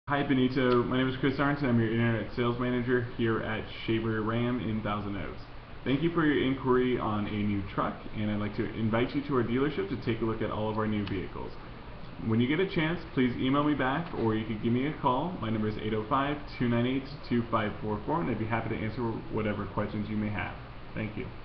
Hi Benito, my name is Chris Arndt and I'm your Internet Sales Manager here at Shaver Ram in Thousand Oaks. Thank you for your inquiry on a new truck, and I'd like to invite you to our dealership to take a look at all of our new vehicles. When you get a chance, please email me back or you can give me a call. My number is 805-298-2544 and I'd be happy to answer whatever questions you may have. Thank you.